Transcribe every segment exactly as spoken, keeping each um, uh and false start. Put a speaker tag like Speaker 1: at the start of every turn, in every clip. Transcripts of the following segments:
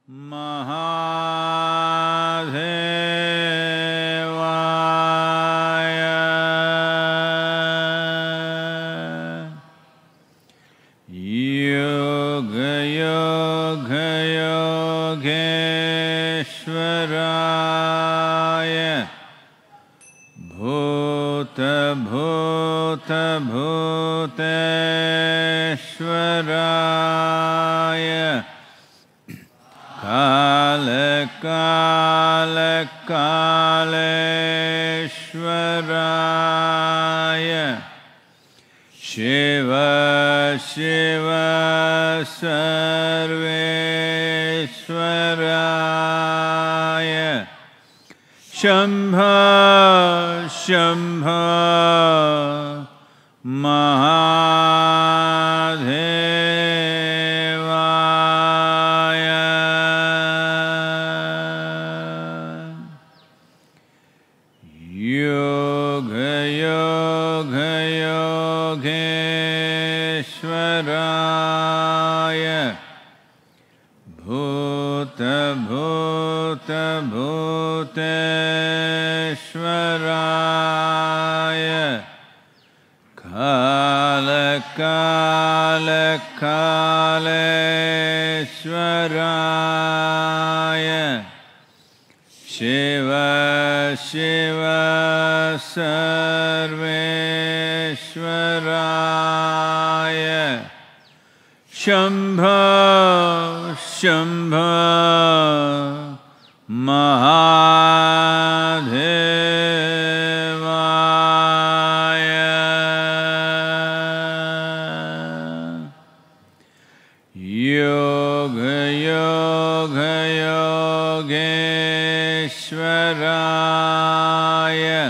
Speaker 1: Mahadevaya Yoga Yoga Yogeshwaraya Bhuta Bhuta Bhuteshwaraya Kala Kala Kaleshwaraya Shiva Shiva Sarveshwaraya Shambha Shambha Mahadevaya Yoga Yoga Yogeshwaraya Bhuta Bhuta Bhuteshwaraya Kala Kala Kaleshwaraya Shiva Shiva Sarveshwaraya Shambha Shambha Mahadevaya Yoga Yoga Yogeshwaraya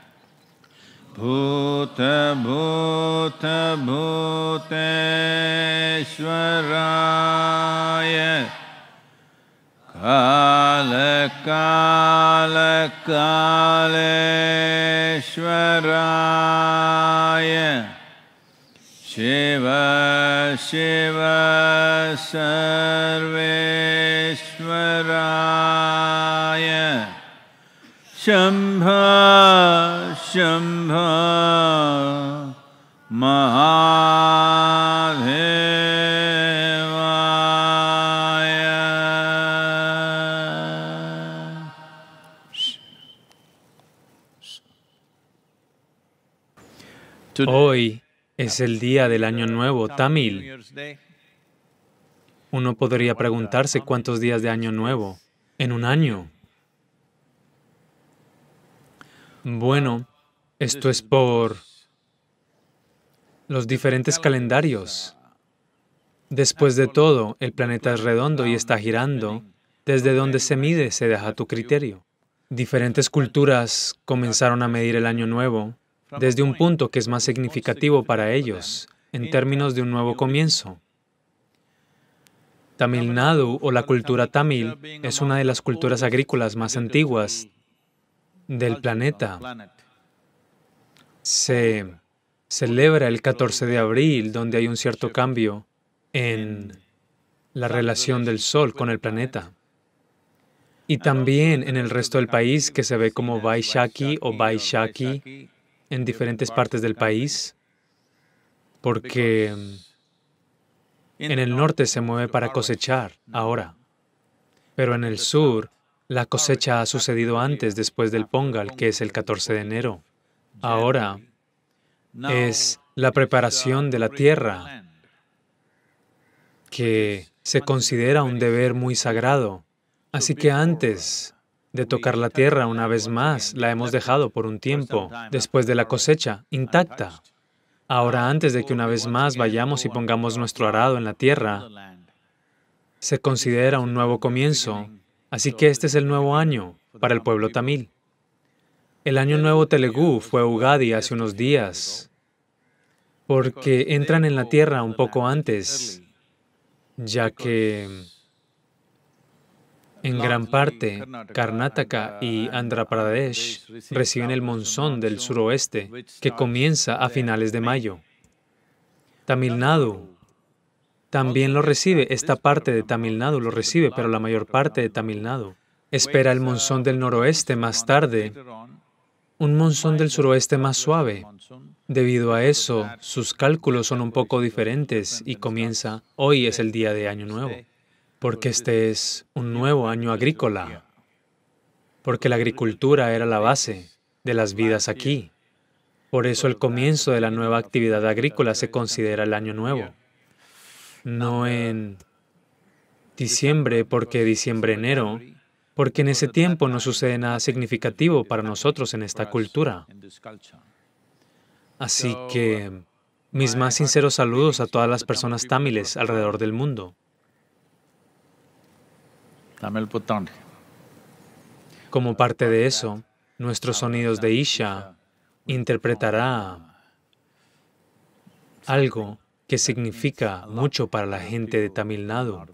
Speaker 1: Bhuta Bhuta Bhuteshwaraya Kala Kala Kaleshwaraya Shiva Shiva Sarveshwaraya Shambha Shambha Mahadevaya.
Speaker 2: Hoy es el día del Año Nuevo Tamil. Uno podría preguntarse cuántos días de Año Nuevo en un año. Bueno, esto es por los diferentes calendarios. Después de todo, el planeta es redondo y está girando. Desde donde se mide se deja a tu criterio. Diferentes culturas comenzaron a medir el Año Nuevo desde un punto que es más significativo para ellos, en términos de un nuevo comienzo. Tamil Nadu, o la cultura tamil, es una de las culturas agrícolas más antiguas del planeta. Se celebra el catorce de abril, donde hay un cierto cambio en la relación del Sol con el planeta. Y también en el resto del país, que se ve como Vaishakhi o Vaishakhi en diferentes partes del país, porque en el norte se mueve para cosechar ahora, pero en el sur la cosecha ha sucedido antes, después del Pongal, que es el catorce de enero. Ahora es la preparación de la tierra, que se considera un deber muy sagrado. Así que antes de tocar la tierra una vez más, la hemos dejado por un tiempo, después de la cosecha, intacta. Ahora, antes de que una vez más vayamos y pongamos nuestro arado en la tierra, se considera un nuevo comienzo. Así que este es el nuevo año para el pueblo tamil. El año nuevo Telugu fue Ugadi hace unos días, porque entran en la tierra un poco antes, ya que en gran parte Karnataka y Andhra Pradesh reciben el monzón del suroeste, que comienza a finales de mayo. Tamil Nadu también lo recibe. Esta parte de Tamil Nadu lo recibe, pero la mayor parte de Tamil Nadu espera el monzón del noroeste más tarde, un monzón del suroeste más suave. Debido a eso, sus cálculos son un poco diferentes y comienza, hoy es el día de Año Nuevo, porque este es un nuevo año agrícola, porque la agricultura era la base de las vidas aquí. Por eso el comienzo de la nueva actividad agrícola se considera el Año Nuevo. No en diciembre, porque diciembre-enero, porque en ese tiempo no sucede nada significativo para nosotros en esta cultura. Así que mis más sinceros saludos a todas las personas tamiles alrededor del mundo. Como parte de eso, nuestros sonidos de Isha interpretará algo que significa mucho para la gente de Tamil Nadu.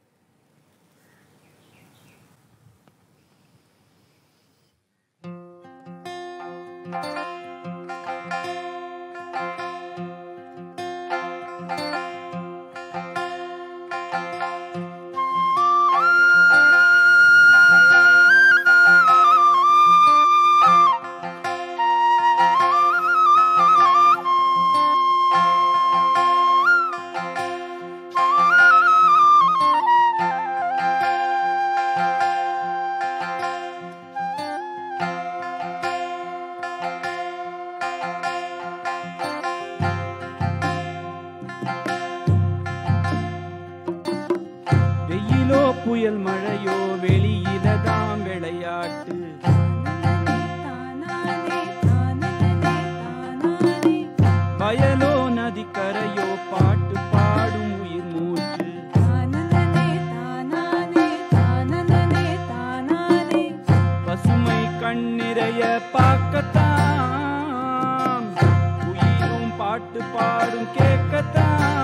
Speaker 3: புயல் மழையோ வெளியிலதாம் விளையாட்டு வயலோ நதிக்கரையோ பாட்டு பாடும் உயிர் மூச்சு பசுமை கண்ணிறைய பார்க்கத்தான் உயிரும் பாட்டு பாடும் கேட்கத்தான்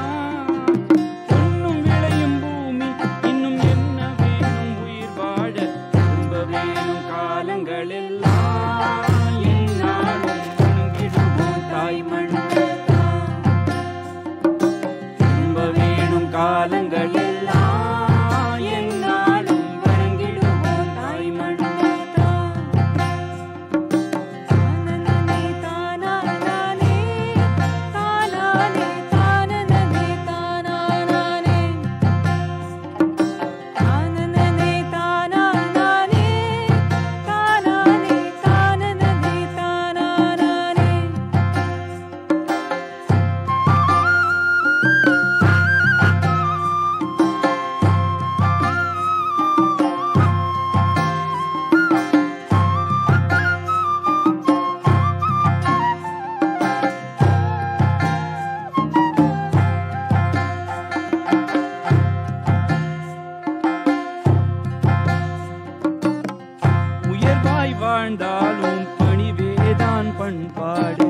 Speaker 3: வாழ்ந்தாலும் பணிவேதான் பண்பாடு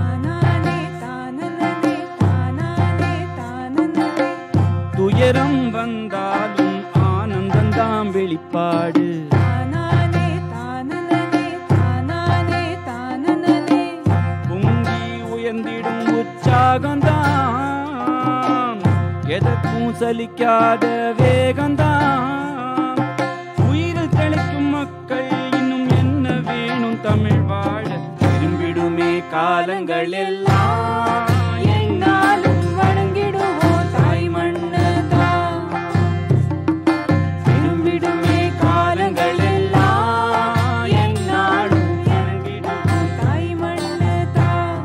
Speaker 3: துயரம் வந்தாலும் ஆனந்தந்தாம் வெளிப்பாடு பொங்கி உயர்ந்திடும் உற்சாகந்தான் எதற்கும் சலிக்காத வேகந்தான் உயிரில் தெளிக்கும் மக்கள் தமிழ் வாழ திரும்பிடுமே காலங்கள் எல்லாம் என்னாலும் வணங்கிடுவோம் தாய் மண்ணதான் திரும்பிடுமே காலங்கள் எல்லாம் என்னாலும் வணங்கிடுவோம் தாய் மண்ணதான்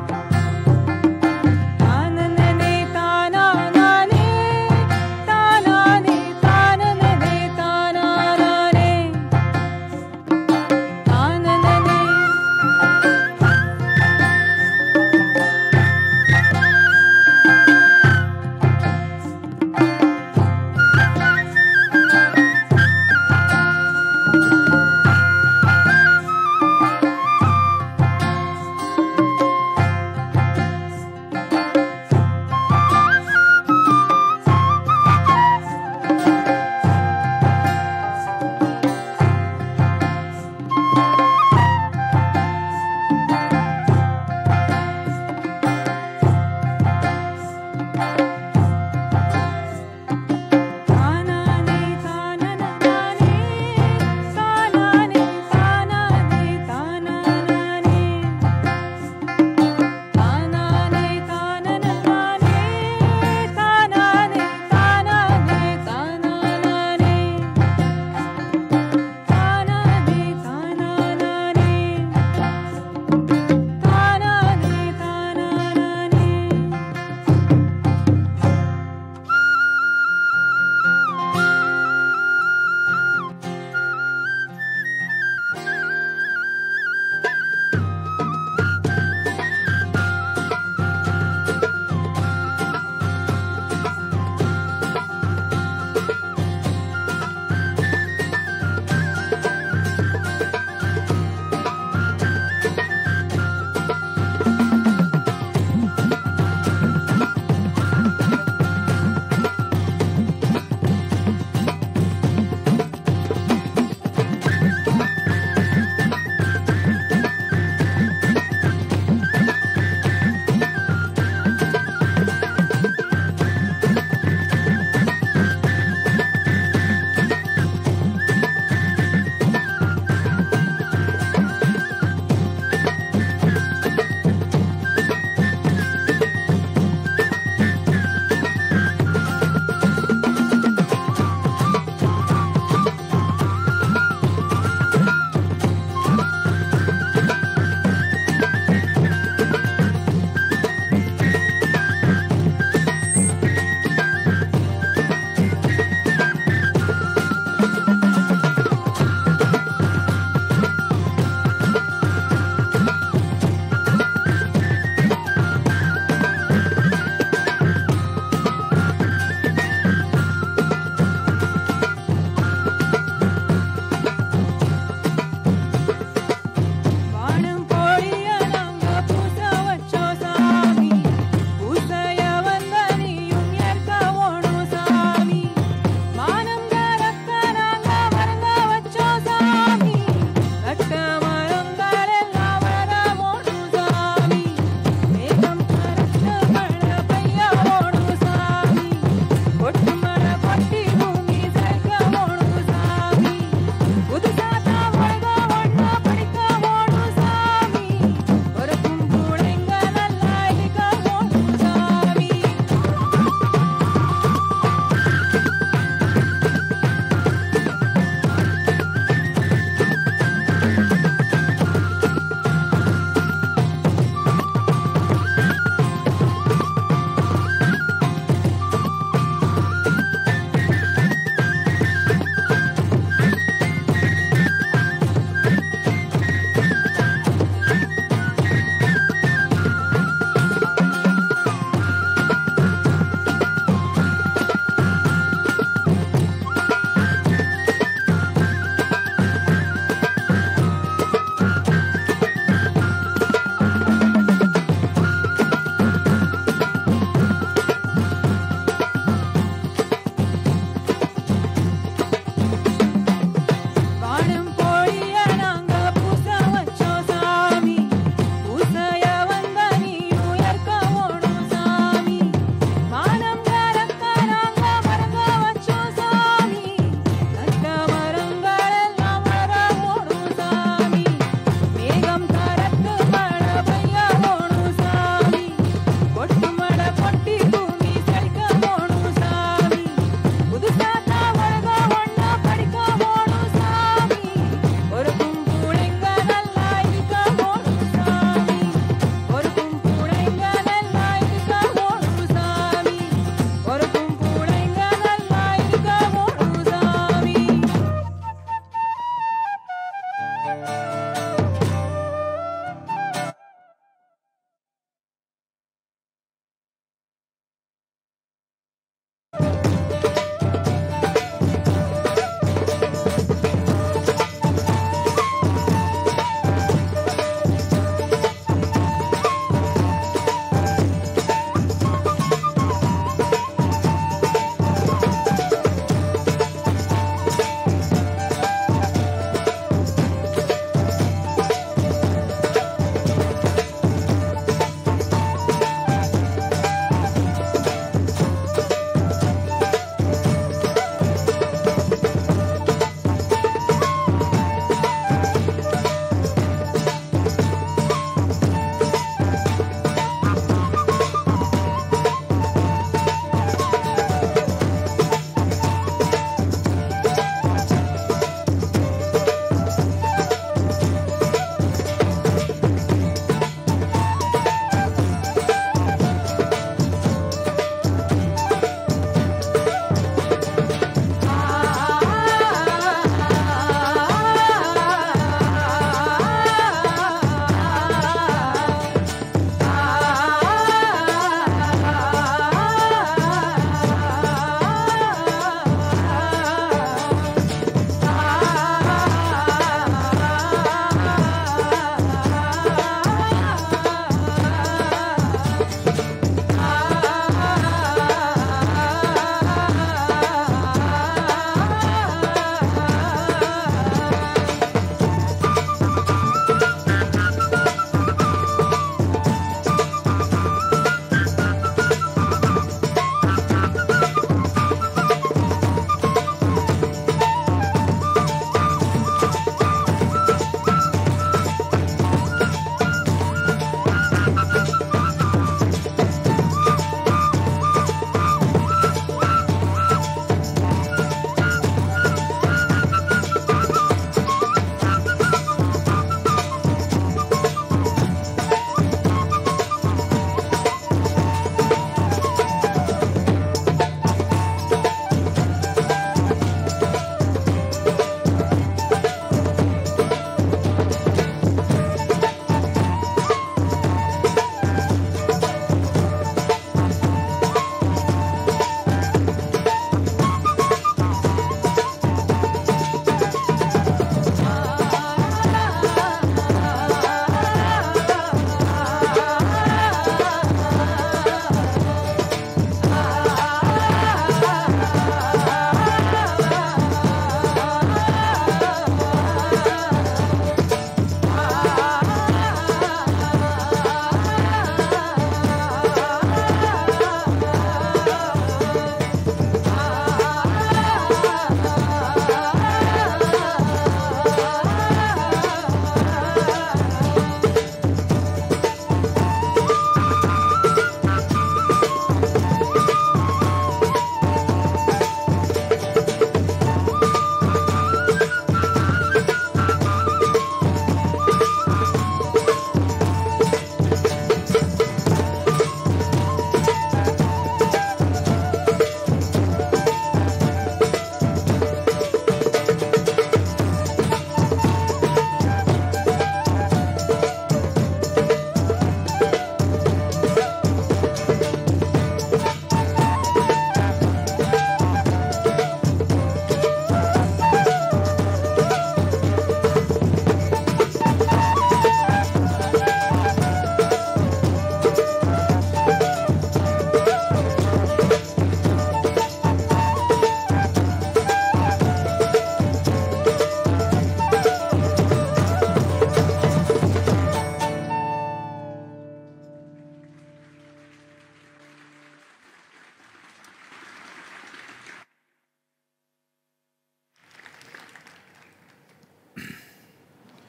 Speaker 3: தானனே தானானே தானானே தானனே தானானே தானனே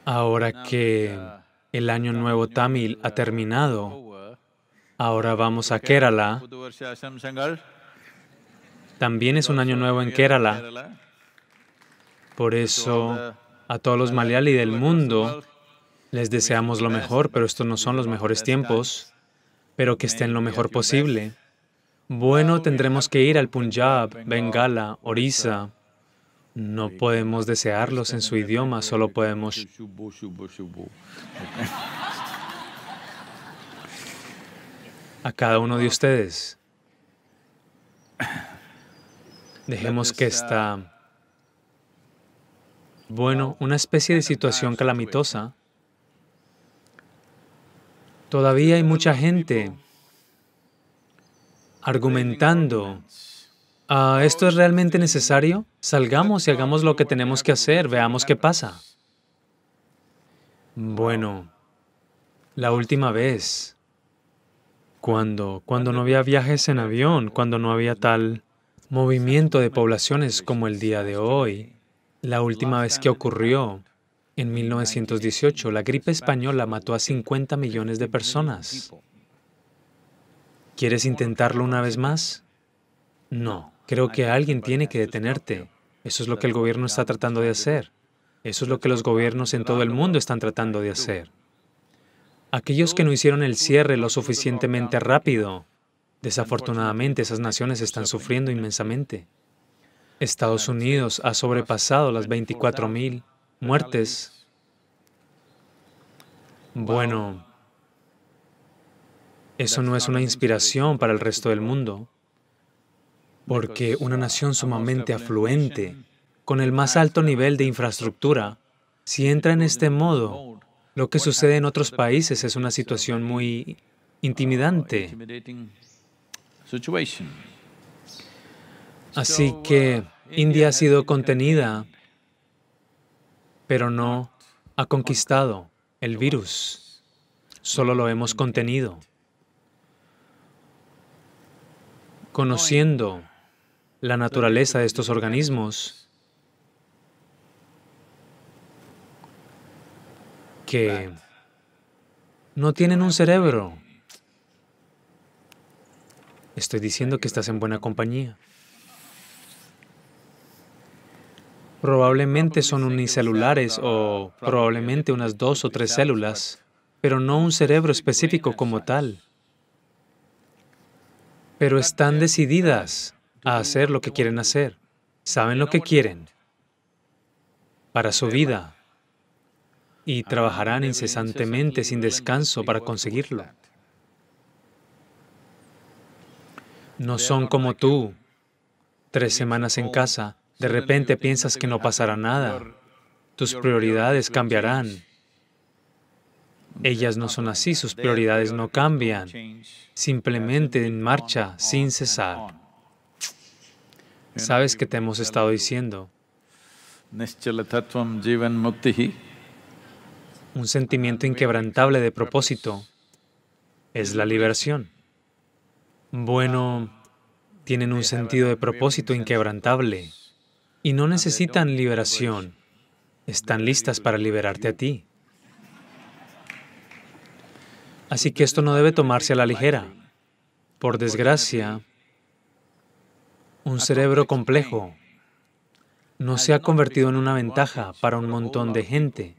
Speaker 2: Ahora que el año nuevo Tamil ha terminado, ahora vamos a Kerala. También es un año nuevo en Kerala. Por eso, a todos los Malayali del mundo, les deseamos lo mejor, pero estos no son los mejores tiempos, pero que estén lo mejor posible. Bueno, tendremos que ir al Punjab, Bengala, Orissa. No podemos desearlos en su idioma, solo podemos... A cada uno de ustedes. Dejemos que esta... Bueno, una especie de situación calamitosa. Todavía hay mucha gente argumentando, ah, ¿esto es realmente necesario? Salgamos y hagamos lo que tenemos que hacer, veamos qué pasa. Bueno, la última vez, cuando, cuando no había viajes en avión, cuando no había tal movimiento de poblaciones como el día de hoy, la última vez que ocurrió, en mil novecientos dieciocho, la gripe española mató a cincuenta millones de personas. ¿Quieres intentarlo una vez más? No. Creo que alguien tiene que detenerte. Eso es lo que el gobierno está tratando de hacer. Eso es lo que los gobiernos en todo el mundo están tratando de hacer. Aquellos que no hicieron el cierre lo suficientemente rápido, desafortunadamente esas naciones están sufriendo inmensamente. Estados Unidos ha sobrepasado las veinticuatro mil muertes. Bueno, eso no es una inspiración para el resto del mundo, porque una nación sumamente afluente, con el más alto nivel de infraestructura, si entra en este modo, lo que sucede en otros países es una situación muy intimidante. Así que India ha sido contenida, pero no ha conquistado el virus, solo lo hemos contenido. Conociendo la naturaleza de estos organismos, que no tienen un cerebro. Estoy diciendo que estás en buena compañía. Probablemente son unicelulares o probablemente unas dos o tres células, pero no un cerebro específico como tal. Pero están decididas a hacer lo que quieren hacer. Saben lo que quieren para su vida y trabajarán incesantemente, sin descanso, para conseguirlo. No son como tú, tres semanas en casa, de repente piensas que no pasará nada. Tus prioridades cambiarán. Ellas no son así, sus prioridades no cambian, simplemente en marcha, sin cesar. ¿Sabes qué te hemos estado diciendo? Un sentimiento inquebrantable de propósito es la liberación. Bueno, tienen un sentido de propósito inquebrantable y no necesitan liberación. Están listas para liberarte a ti. Así que esto no debe tomarse a la ligera. Por desgracia, un cerebro complejo no se ha convertido en una ventaja para un montón de gente.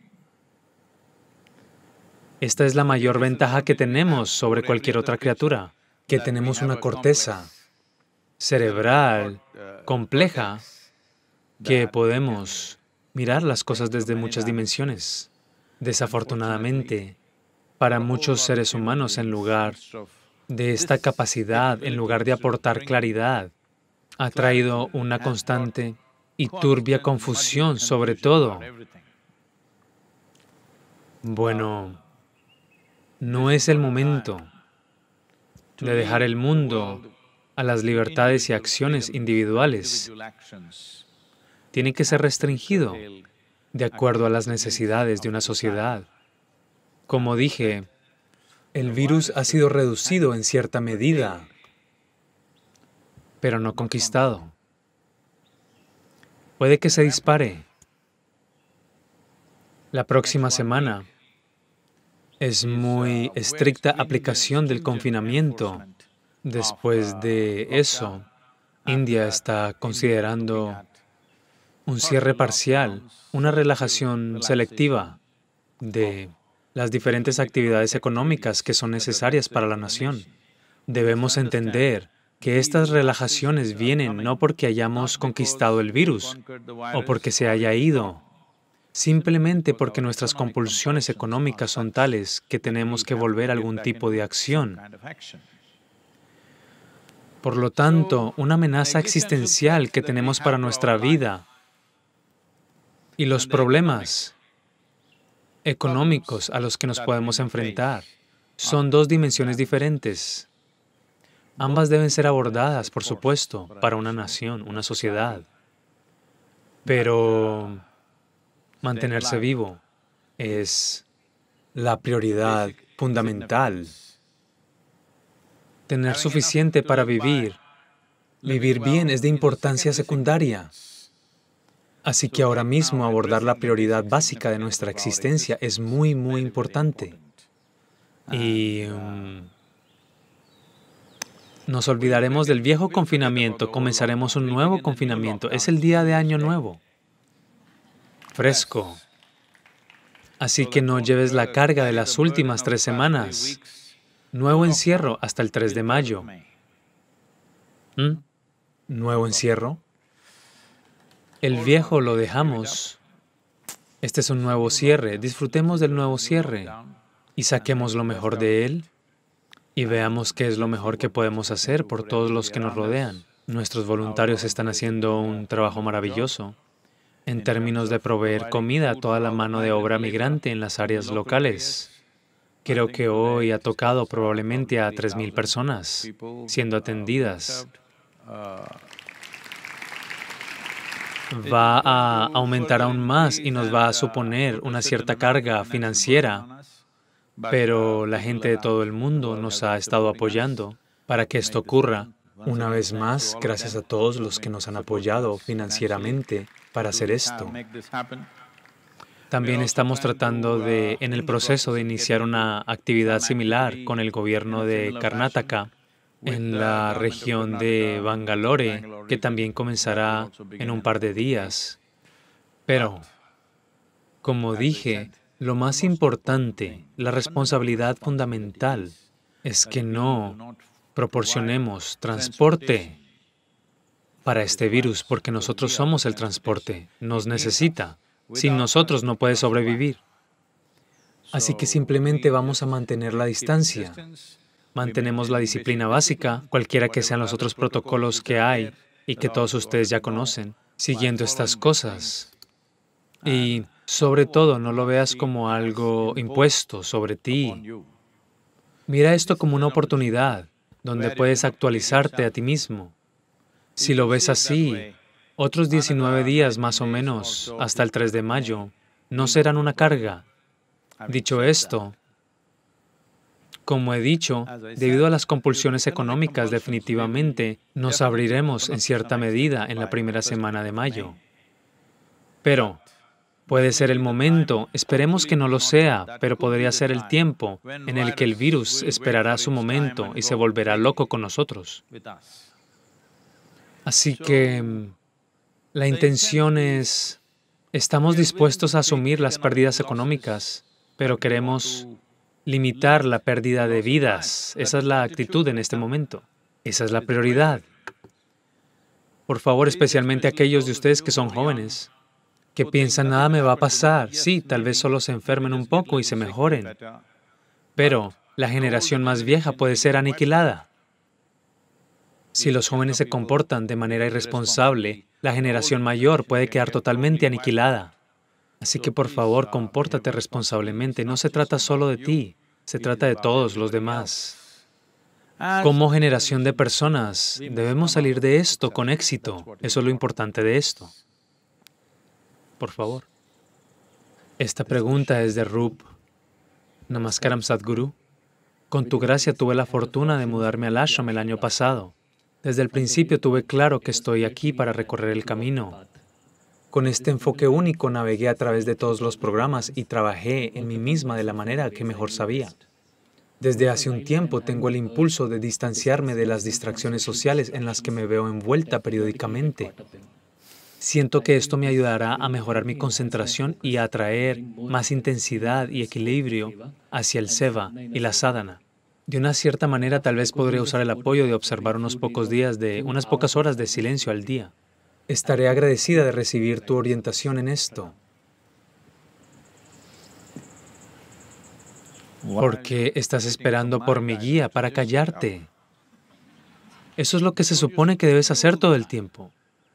Speaker 2: Esta es la mayor ventaja que tenemos sobre cualquier otra criatura, que tenemos una corteza cerebral compleja que podemos mirar las cosas desde muchas dimensiones. Desafortunadamente, para muchos seres humanos, en lugar de esta capacidad, en lugar de aportar claridad, ha traído una constante y turbia confusión sobre todo. Bueno, no es el momento de dejar el mundo a las libertades y acciones individuales. Tiene que ser restringido de acuerdo a las necesidades de una sociedad. Como dije, el virus ha sido reducido en cierta medida, pero no conquistado. Puede que se dispare. La próxima semana es muy estricta aplicación del confinamiento. Después de eso, India está considerando un cierre parcial, una relajación selectiva de las diferentes actividades económicas que son necesarias para la nación. Debemos entender que estas relajaciones vienen no porque hayamos conquistado el virus o porque se haya ido, simplemente porque nuestras compulsiones económicas son tales que tenemos que volver a algún tipo de acción. Por lo tanto, una amenaza existencial que tenemos para nuestra vida y los problemas económicos a los que nos podemos enfrentar son dos dimensiones diferentes. Ambas deben ser abordadas, por supuesto, para una nación, una sociedad. Pero mantenerse vivo es la prioridad fundamental. Tener suficiente para vivir, vivir bien es de importancia secundaria. Así que ahora mismo abordar la prioridad básica de nuestra existencia es muy, muy importante. Y um, nos olvidaremos del viejo confinamiento, comenzaremos un nuevo confinamiento. Es el día de Año Nuevo, fresco. Así que no lleves la carga de las últimas tres semanas. Nuevo encierro hasta el tres de mayo. ¿Mm? ¿Nuevo encierro? El viejo lo dejamos. Este es un nuevo cierre. Disfrutemos del nuevo cierre y saquemos lo mejor de él y veamos qué es lo mejor que podemos hacer por todos los que nos rodean. Nuestros voluntarios están haciendo un trabajo maravilloso en términos de proveer comida a toda la mano de obra migrante en las áreas locales. Creo que hoy ha tocado probablemente a tres mil personas siendo atendidas. Va a aumentar aún más y nos va a suponer una cierta carga financiera, pero la gente de todo el mundo nos ha estado apoyando para que esto ocurra. Una vez más, gracias a todos los que nos han apoyado financieramente para hacer esto. También estamos tratando de, en el proceso de iniciar una actividad similar con el gobierno de Karnataka, en la región de Bangalore, que también comenzará en un par de días. Pero, como dije, lo más importante, la responsabilidad fundamental, es que no proporcionemos transporte para este virus, porque nosotros somos el transporte, nos necesita. Sin nosotros no puede sobrevivir. Así que simplemente vamos a mantener la distancia. Mantenemos la disciplina básica, cualquiera que sean los otros protocolos que hay y que todos ustedes ya conocen, siguiendo estas cosas. Y sobre todo, no lo veas como algo impuesto sobre ti. Mira esto como una oportunidad donde puedes actualizarte a ti mismo. Si lo ves así, otros diecinueve días más o menos, hasta el tres de mayo, no serán una carga. Dicho esto, como he dicho, debido a las compulsiones económicas, definitivamente nos abriremos en cierta medida en la primera semana de mayo. Pero puede ser el momento, esperemos que no lo sea, pero podría ser el tiempo en el que el virus esperará su momento y se volverá loco con nosotros. Así que la intención es, estamos dispuestos a asumir las pérdidas económicas, pero queremos limitar la pérdida de vidas. Esa es la actitud en este momento. Esa es la prioridad. Por favor, especialmente aquellos de ustedes que son jóvenes, que piensan, nada me va a pasar. Sí, tal vez solo se enfermen un poco y se mejoren, pero la generación más vieja puede ser aniquilada. Si los jóvenes se comportan de manera irresponsable, la generación mayor puede quedar totalmente aniquilada. Así que, por favor, compórtate responsablemente. No se trata solo de ti, se trata de todos los demás. Como generación de personas, debemos salir de esto con éxito. Eso es lo importante de esto. Por favor. Esta pregunta es de Rup. Namaskaram, Sadhguru. Con tu gracia tuve la fortuna de mudarme al ashram el año pasado. Desde el principio tuve claro que estoy aquí para recorrer el camino. Con este enfoque único navegué a través de todos los programas y trabajé en mí misma de la manera que mejor sabía. Desde hace un tiempo tengo el impulso de distanciarme de las distracciones sociales en las que me veo envuelta periódicamente. Siento que esto me ayudará a mejorar mi concentración y a atraer más intensidad y equilibrio hacia el seva y la sadhana. De una cierta manera, tal vez podré usar el apoyo de observar unos pocos días de, unas pocas horas de silencio al día. Estaré agradecida de recibir tu orientación en esto. ¿Por qué estás esperando por mi guía para callarte? Eso es lo que se supone que debes hacer todo el tiempo.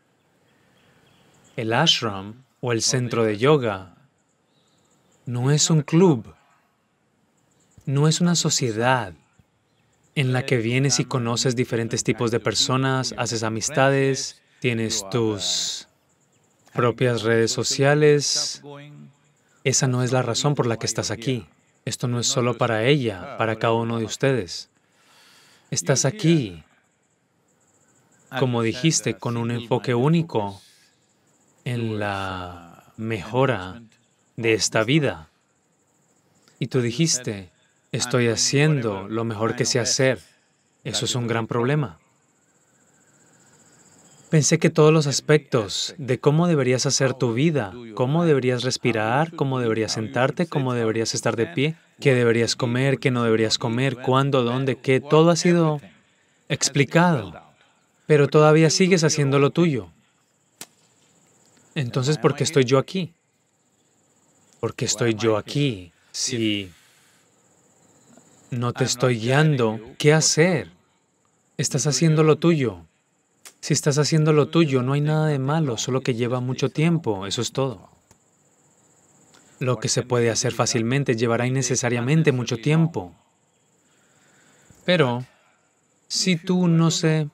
Speaker 2: El ashram o el centro de yoga no es un club, no es una sociedad en la que vienes y conoces diferentes tipos de personas, haces amistades, tienes tus propias redes sociales. Esa no es la razón por la que estás aquí. Esto no es solo para ella, para cada uno de ustedes. Estás aquí, como dijiste, con un enfoque único en la mejora de esta vida. Y tú dijiste, estoy haciendo lo mejor que sé hacer. Eso es un gran problema. Pensé que todos los aspectos de cómo deberías hacer tu vida, cómo deberías respirar, cómo deberías sentarte, cómo deberías estar de pie, qué deberías comer, qué no deberías comer, cuándo, dónde, qué, todo ha sido explicado, pero todavía sigues haciendo lo tuyo. Entonces, ¿por qué estoy yo aquí? ¿Por qué estoy yo aquí si no te estoy guiando? ¿Qué hacer? Estás haciendo lo tuyo. Si estás haciendo lo tuyo, no hay nada de malo, solo que lleva mucho tiempo, eso es todo. Lo que se puede hacer fácilmente llevará innecesariamente mucho tiempo. Pero, si tú no sé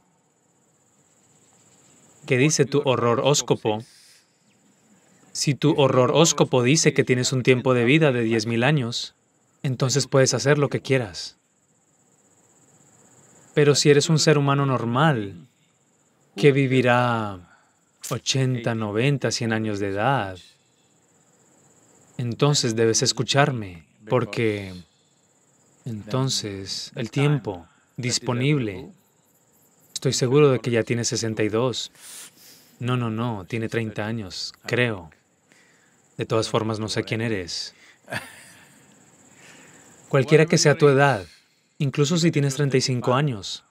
Speaker 2: qué dice tu horroróscopo, si tu horroróscopo dice que tienes un tiempo de vida de diez mil años, entonces puedes hacer lo que quieras. Pero si eres un ser humano normal, que vivirá ochenta, noventa, cien años de edad, entonces debes escucharme, porque entonces el tiempo disponible, estoy seguro de que ya tiene sesenta y dos. No, no, no, tiene treinta años, creo. De todas formas, no sé quién eres. Cualquiera que sea tu edad, incluso si tienes treinta y cinco años,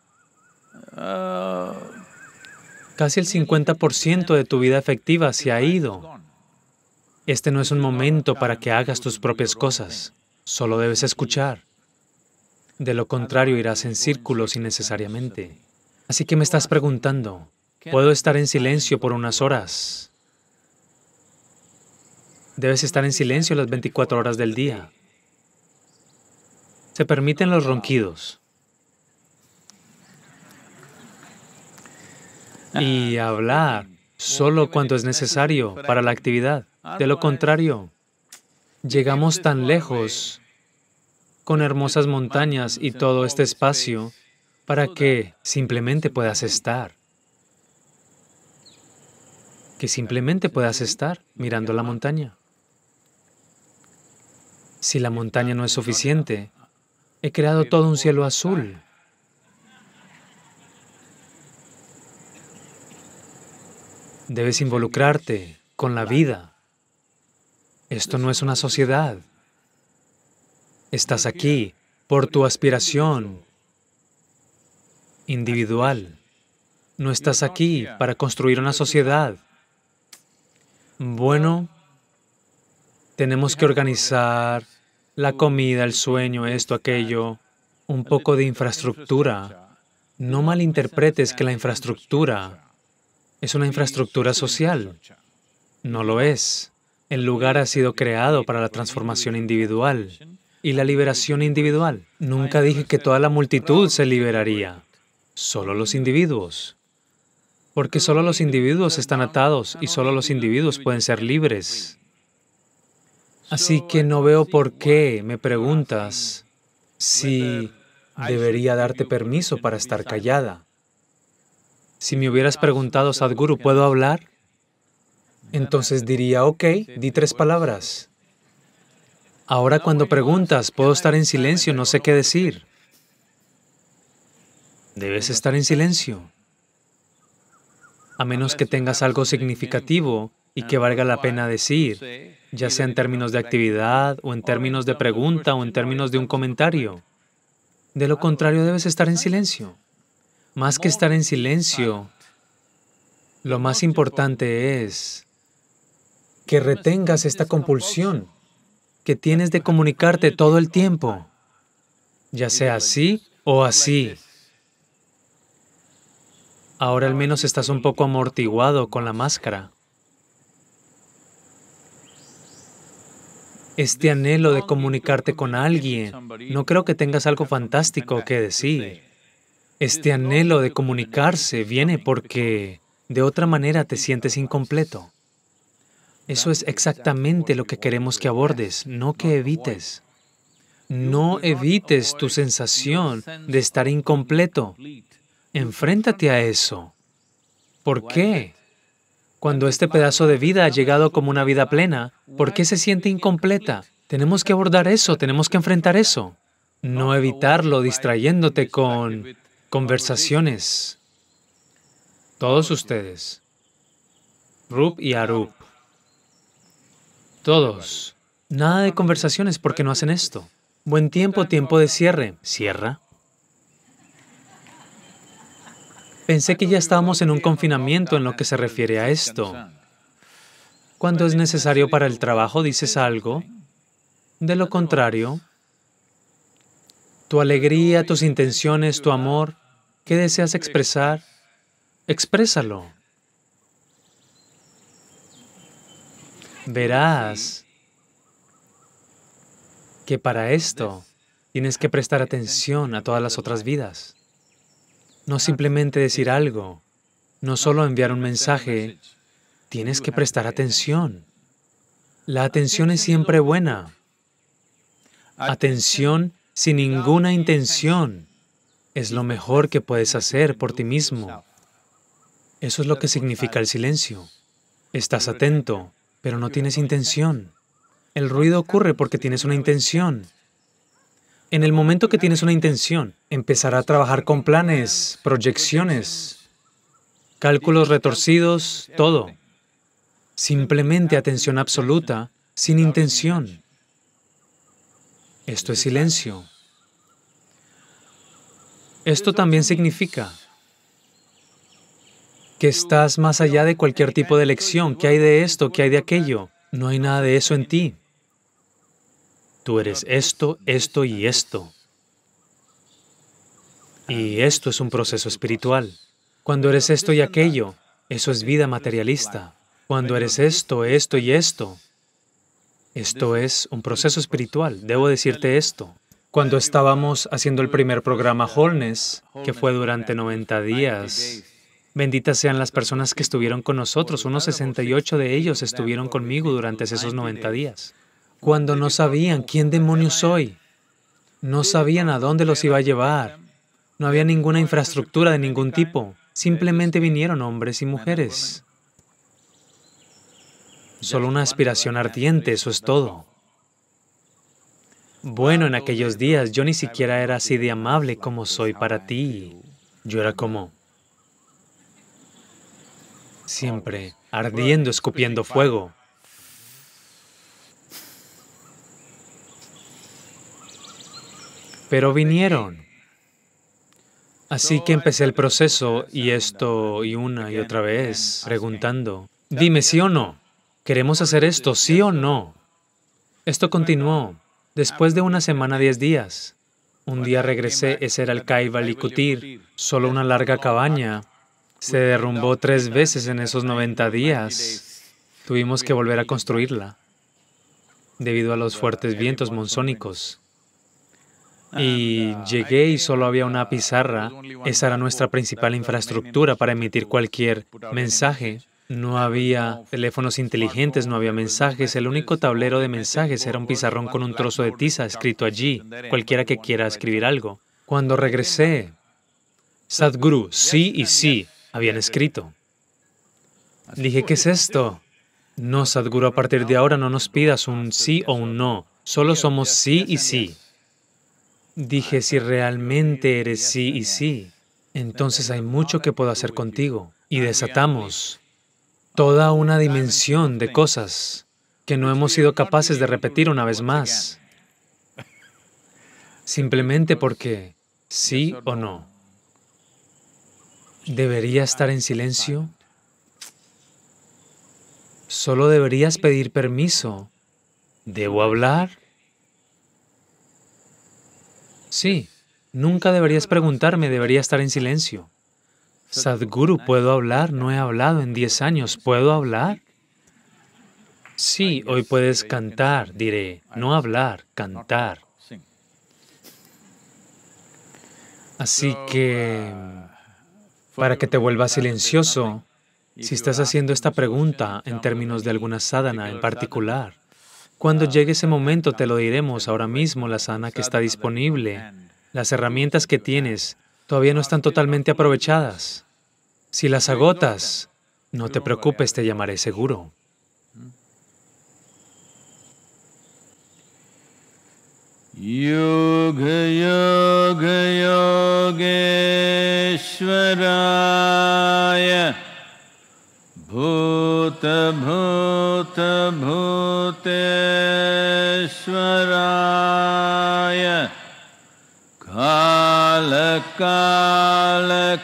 Speaker 2: casi el cincuenta por ciento de tu vida efectiva se ha ido. Este no es un momento para que hagas tus propias cosas, solo debes escuchar. De lo contrario, irás en círculos innecesariamente. Así que me estás preguntando, ¿puedo estar en silencio por unas horas? Debes estar en silencio las veinticuatro horas del día. Se permiten los ronquidos. Y hablar solo cuando es necesario para la actividad. De lo contrario, llegamos tan lejos con hermosas montañas y todo este espacio para que simplemente puedas estar. Que simplemente puedas estar mirando la montaña. Si la montaña no es suficiente, he creado todo un cielo azul. Debes involucrarte con la vida. Esto no es una sociedad. Estás aquí por tu aspiración individual. No estás aquí para construir una sociedad. Bueno, tenemos que organizar la comida, el sueño, esto, aquello, un poco de infraestructura. No malinterpretes que la infraestructura es una infraestructura social. No lo es. El lugar ha sido creado para la transformación individual y la liberación individual. Nunca dije que toda la multitud se liberaría, solo los individuos. Porque solo los individuos están atados y solo los individuos pueden ser libres. Así que no veo por qué me preguntas si debería darte permiso para estar callada. Si me hubieras preguntado, Sadhguru, ¿puedo hablar? Entonces diría, ok, di tres palabras. Ahora cuando preguntas, puedo estar en silencio, no sé qué decir. Debes estar en silencio. A menos que tengas algo significativo y que valga la pena decir, ya sea en términos de actividad, o en términos de pregunta, o en términos de un comentario. De lo contrario, debes estar en silencio. Más que estar en silencio, lo más importante es que retengas esta compulsión que tienes de comunicarte todo el tiempo, ya sea así o así. Ahora al menos estás un poco amortiguado con la máscara. Este anhelo de comunicarte con alguien, no creo que tengas algo fantástico que decir. Este anhelo de comunicarse viene porque de otra manera te sientes incompleto. Eso es exactamente lo que queremos que abordes, no que evites. No evites tu sensación de estar incompleto. Enfréntate a eso. ¿Por qué? Cuando este pedazo de vida ha llegado como una vida plena, ¿por qué se siente incompleta? Tenemos que abordar eso, tenemos que enfrentar eso. No evitarlo distrayéndote con conversaciones. Todos ustedes, Rup y Arup, todos. Nada de conversaciones porque no hacen esto. Buen tiempo, tiempo de cierre. Cierra. Pensé que ya estábamos en un confinamiento en lo que se refiere a esto. Cuando es necesario para el trabajo, dices algo. De lo contrario, tu alegría, tus intenciones, tu amor, ¿qué deseas expresar? Exprésalo. Verás que para esto tienes que prestar atención a todas las otras vidas. No simplemente decir algo, no solo enviar un mensaje, tienes que prestar atención. La atención es siempre buena. Atención sin ninguna intención es lo mejor que puedes hacer por ti mismo. Eso es lo que significa el silencio. Estás atento, pero no tienes intención. El ruido ocurre porque tienes una intención. En el momento que tienes una intención, empezará a trabajar con planes, proyecciones, cálculos retorcidos, todo. Simplemente atención absoluta, sin intención. Esto es silencio. Esto también significa que estás más allá de cualquier tipo de elección. ¿Qué hay de esto? ¿Qué hay de aquello? No hay nada de eso en ti. Tú eres esto, esto y esto. Y esto es un proceso espiritual. Cuando eres esto y aquello, eso es vida materialista. Cuando eres esto, esto y esto, esto es un proceso espiritual. Debo decirte esto. Cuando estábamos haciendo el primer programa Wholeness, que fue durante noventa días, benditas sean las personas que estuvieron con nosotros. Unos sesenta y ocho de ellos estuvieron conmigo durante esos noventa días. Cuando no sabían quién demonios soy, no sabían a dónde los iba a llevar, no había ninguna infraestructura de ningún tipo, simplemente vinieron hombres y mujeres. Solo una aspiración ardiente, eso es todo. Bueno, en aquellos días yo ni siquiera era así de amable como soy para ti. Yo era como siempre ardiendo, escupiendo fuego. Pero vinieron. Así que empecé el proceso y esto y una y otra vez preguntando, dime sí o no, ¿queremos hacer esto sí o no? Esto continuó. Después de una semana, diez días. Un día regresé, ese era el Kaiva Likutir, solo una larga cabaña. Se derrumbó tres veces en esos noventa días. Tuvimos que volver a construirla debido a los fuertes vientos monzónicos. Y llegué y solo había una pizarra. Esa era nuestra principal infraestructura para emitir cualquier mensaje. No había teléfonos inteligentes, no había mensajes. El único tablero de mensajes era un pizarrón con un trozo de tiza escrito allí, cualquiera que quiera escribir algo. Cuando regresé, Sadhguru, sí y sí, habían escrito. Dije, ¿qué es esto? No, Sadhguru, a partir de ahora no nos pidas un sí o un no. Solo somos sí y sí. Dije, si realmente eres sí y sí, entonces hay mucho que puedo hacer contigo. Y desatamos toda una dimensión de cosas que no hemos sido capaces de repetir una vez más. Simplemente porque sí o no. ¿Debería estar en silencio? Solo deberías pedir permiso. ¿Debo hablar? Sí. Nunca deberías preguntarme, debería estar en silencio. Sadhguru, ¿puedo hablar? No he hablado en diez años. ¿Puedo hablar? Sí, hoy puedes cantar, diré. No hablar, cantar. Así que, para que te vuelvas silencioso, si estás haciendo esta pregunta en términos de alguna sadhana en particular, cuando llegue ese momento te lo diremos ahora mismo, la sadhana que está disponible, las herramientas que tienes todavía no están totalmente aprovechadas. Si las agotas, no te preocupes, te llamaré seguro.
Speaker 1: Yoga Yoga Yogeshwaraya Bhuta Bhuta Bhuteshwaraya Kala Kala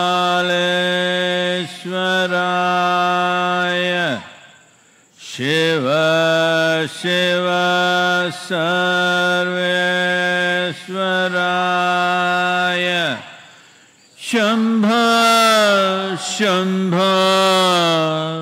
Speaker 1: Kaleshwaraya Shiva Shiva Sarveshwaraya Shambha Shambha